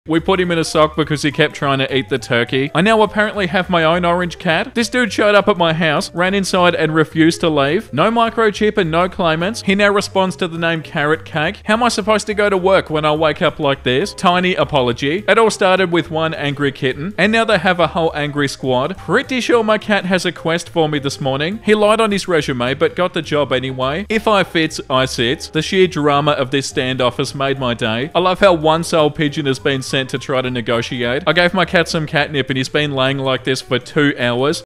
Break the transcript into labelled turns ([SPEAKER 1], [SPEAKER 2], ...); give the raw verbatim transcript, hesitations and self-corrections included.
[SPEAKER 1] We put him in a sock because he kept trying to eat the turkey. I now apparently have my own orange cat. This dude showed up at my house, ran inside and refused to leave. No microchip and no claimants. He now responds to the name Carrot Cake. How am I supposed to go to work when I wake up like this? Tiny apology. It all started with one angry kitten, and now they have a whole angry squad. Pretty sure my cat has a quest for me this morning. He lied on his resume, but got the job anyway. If I fits, I sits. The sheer drama of this standoff has made my day. I love how one soul pigeon has been sent to try to negotiate. I gave my cat some catnip and he's been laying like this for two hours.